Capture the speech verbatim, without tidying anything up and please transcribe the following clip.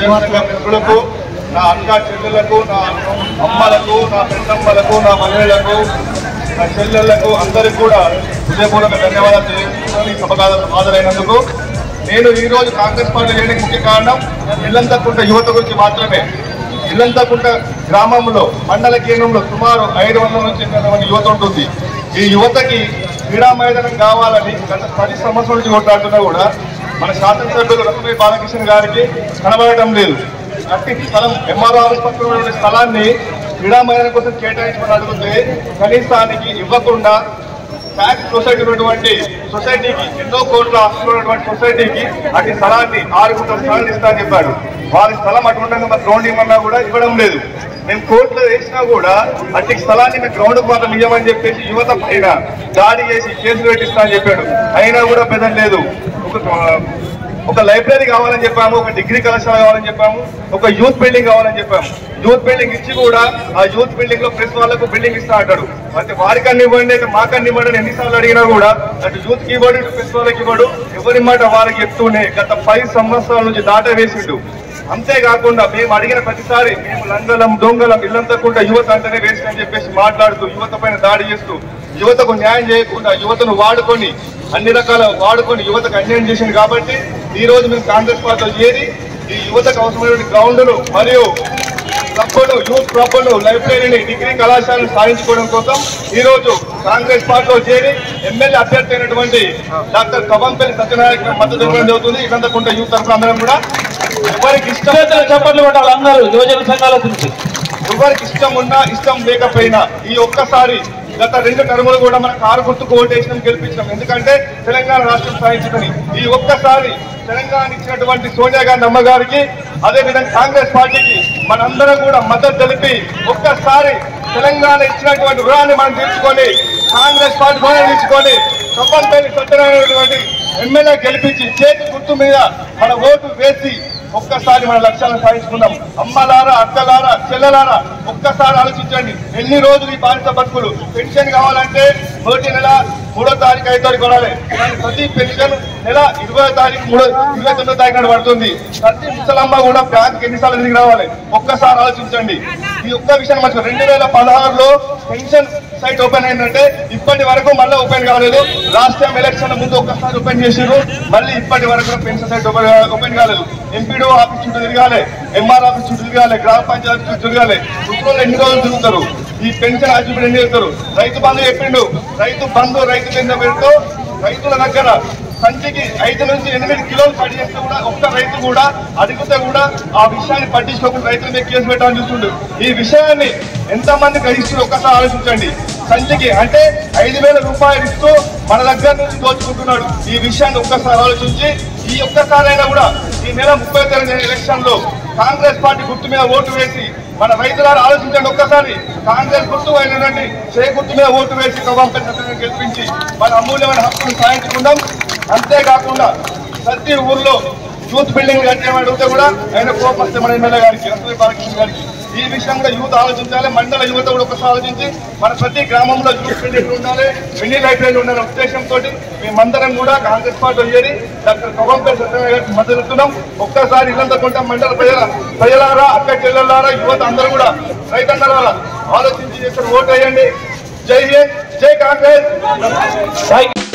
కార్యవర్గ మిత్రులకు, నా అక్క చెల్లెళ్లకు, నా అమ్మలకు, నా పెద్దమ్మలకు, నా మహిళలకు, నా చెల్లెళ్లకు అందరికీ కూడా హృదయపూర్వక ధన్యవాదాలు తెలియజేసుకుని సభకు హాజరైనందుకు. నేను ఈరోజు కాంగ్రెస్ పార్టీ చేయడానికి ముఖ్య కారణం ఇల్లంతకుంట యువత గురించి మాత్రమే. ఇల్లంతకుంట గ్రామంలో మండల కేంద్రంలో సుమారు ఐదు వందల నుంచి ఎనిమిది మంది యువత ఉంటుంది. ఈ యువతకి క్రీడా మైదానం కావాలని గత పది సంవత్సరాల నుంచి కొట్లాడుతున్నా కూడా మన శాసనసభ్యులు రసమై బాలకృష్ణ గారికి కనబడటం లేదు. అట్టి స్థలం ఎంఆర్ఓ ఆఫీస్ పక్కన ఉన్న స్థలాన్ని క్రీడా మైదానం కోసం కేటాయించమని అడిగితే కనీసానికి ఇవ్వకుండా ట్యాక్స్ సొసైటీ ఉన్నటువంటి సొసైటీకి ఎన్నో కోట్ల ఆస్తులు ఉన్నటువంటి సొసైటీకి అటు స్థలాన్ని ఆరు కోట్ల స్థలాన్ని ఇస్తా అని చెప్పాడు. వారి స్థలం అటువంటి మరి గ్రౌండ్ ఇవ్వమన్నా కూడా ఇవ్వడం లేదు. మేము కోర్టులో వేసినా కూడా అట్టి స్థలాన్ని మేము గ్రౌండ్కు మాత్రం ఇవ్వమని చెప్పేసి యువత పైన దాడి చేసి కేసులు పెట్టిస్తా అని చెప్పాడు. అయినా కూడా బెదరలేదు. ఒక ఒక లైబ్రరీ కావాలని చెప్పాము, ఒక డిగ్రీ కళాశాల కావాలని చెప్పాము, ఒక యూత్ బిల్డింగ్ కావాలని చెప్పాము. యూత్ బిల్డింగ్ ఇచ్చి కూడా ఆ యూత్ బిల్డింగ్ లో ప్రెస్ వాళ్ళకు బిల్డింగ్ ఇస్తా అంటాడు. అంటే వారికన్నా ఇవ్వండి, మాకన్నా ఇవ్వండి ఎన్నిసార్లు అడిగినా కూడా అటు యూత్ కి ఇవ్వడు, ఇటు ప్రెస్ వాళ్ళకి ఇవ్వడు. ఎవరి మాట వారికి చెప్తూనే గత పది సంవత్సరాల నుంచి దాట వేసిండు. అంతేకాకుండా మేము అడిగిన ప్రతిసారి మేము లంగలం దొంగలం ఇల్లంతకుండా యువత అంటేనే వేస్ట్ అని చెప్పేసి మాట్లాడుతూ యువత పైన దాడి చేస్తూ యువతకు న్యాయం చేయకుండా యువతను వాడుకొని అన్ని రకాల వాడుకొని యువతకు అన్యాయం చేసింది. కాబట్టి ఈ రోజు మేము కాంగ్రెస్ పార్టీలో చేరి ఈ యువతకు అవసరమైన గ్రౌండ్లు మరియు క్లబ్లు, యూత్ క్లబ్లు, లైబ్రరీని, డిగ్రీ కళాశాలను సాధించుకోవడం కోసం ఈ రోజు కాంగ్రెస్ పార్టీలో చేరి ఎమ్మెల్యే అభ్యర్థి అయినటువంటి డాక్టర్ కవంపల్లి సత్యనారాయణ మద్దతు ఇవ్వడం జరుగుతుంది. ఇదంతకుండా యూత్ తరఫున అందరం కూడా ఎవరికి ఇష్టం చెప్పట్లు పెట్టాలి అందరూ యువజన సంఘాల గురించి. ఎవరికి ఇష్టం ఉన్నా ఇష్టం లేకపోయినా ఈ ఒక్కసారి గత రెండు టర్ములు కూడా మన కారు గుర్తుకు ఓటేసినాం, గెలిపించినాం. ఎందుకంటే తెలంగాణ రాష్ట్రం సాధించుకుని ఈ ఒక్కసారి తెలంగాణ ఇచ్చినటువంటి సోనియా గాంధీ అమ్మగారికి అదేవిధంగా కాంగ్రెస్ పార్టీకి మనందరం కూడా మద్దతు తెలిపి ఒక్కసారి తెలంగాణ ఇచ్చినటువంటి రుణాన్ని మనం తీర్చుకొని కాంగ్రెస్ పార్టీ రుణాన్ని తీర్చుకొని కవంపల్లి సత్యనారాయణ ఎమ్మెల్యే గెలిపించి చేతి గుర్తు మీద మన ఓటు వేసి ఒక్కసారి మన లక్ష్యాలను సాధించుకుందాం. అమ్మలారా, అక్కలారా, చెల్లెలారా ఒక్కసారి ఆలోచించండి. ఎన్ని రోజులు ఈ బాధిత బతుకులు. పెన్షన్ కావాలంటే మొదటి నెల మూడో తారీఖు ఐదో తారీఖు కొనాలి. ప్రతి పెన్షన్ నెల ఇరవై తారీఖు మూడో ఇరవై తొమ్మిదో తారీఖు నాడు పడుతుంది. ప్రతి ముసలమ్మ కూడా బ్యాంక్ ఎన్నిసార్లు తిరిగి రావాలి. ఒక్కసారి ఆలోచించండి. ఈ ఒక్క విషయాన్ని మంచిగా రెండు వేల పదహారులో పెన్షన్ సైట్ ఓపెన్ అయిందంటే ఇప్పటి వరకు మళ్ళీ ఓపెన్ కాలేదు. లాస్ట్ టైం ఎలక్షన్ ముందు ఒక్కసారి ఓపెన్ చేసారు, మళ్ళీ ఇప్పటి వరకు పెన్షన్ సైట్ ఓపెన్ కాలేదు. ఎంపీడీ ఆఫీస్ చుట్టూ తిరగాలి, ఎంఆర్ ఆఫీస్ చుట్టూ తిరగాలి, గ్రామ పంచాయతీ చుట్టూ తిరగాలి. చుట్టూ ఎన్ని రోజులు తిరుగుతారు. ఈ పెన్షన్ ఆఫీస్ ఎన్ని తిరుగుతారు. రైతు బంధు చెప్పిండు, రైతు బంధు రైతు కింద పెడుతూ రైతుల దగ్గర సంచికి ఐదు నుంచి ఎనిమిది కిలోలు కట్ చేస్తే కూడా ఒక్క రైతు కూడా అడిగితే కూడా ఆ విషయాన్ని పట్టించుకోకుండా రైతుల మీద కేసు పెట్టాలని చూస్తుండ్రు. ఈ విషయాన్ని ఎంతమంది గ్రహిస్తున్నారు ఒక్కసారి ఆలోచించండి. సంచికి అంటే ఐదు వేల రూపాయలు ఇస్తూ మన దగ్గర నుంచి దోచుకుంటున్నాడు. ఈ విషయాన్ని ఒక్కసారి ఆలోచించి ఈ ఒక్కసారైనా కూడా ఈ నెల ముప్పై తొమ్మిది ఎలక్షన్ లో కాంగ్రెస్ పార్టీ గుర్తు మీద ఓటు వేసి మన రైతులను ఆలోచించండి. ఒక్కసారి కాంగ్రెస్ గుర్తు అయినటువంటి చే గుర్తు మీద ఓటు వేసి కవంపల్లి సత్యనారాయణ గెలిపించి మన అమూల్యమైన హక్కును సాధించుకుందాం. అంతేకాకుండా ప్రతి ఊర్లో యూత్ బిల్డింగ్ కట్టేమని అడిగితే కూడా ఆయన కోపం వస్తే మన ఎమ్మెల్యే గారికి రసమై బాలకృష్ణ గారికి ఈ విషయం కూడా యూత్ ఆలోచించాలి. మండల యువత కూడా ఒకసారి ఆలోచించి మన ప్రతి గ్రామంలో యూత్ బిల్డింగ్లు ఉండాలి, మినీ లైబ్రరీలు ఉండాలనే ఉద్దేశంతో మేమందరం కూడా కాంగ్రెస్ పార్టీ చేరి డాక్టర్ కవంపల్లి సత్యనారాయణ గారికి మద్దతు ఇస్తున్నాం. ఒక్కసారి ఇల్లంతకుంట మండల ప్రజల ప్రజలారా, అక్క చెల్లెలారా, యువత అందరూ కూడా రైతన్నలారా ఆలోచించి చేస్తారు ఓటు వేయండి. జై హింద్, జై కాంగ్రెస్.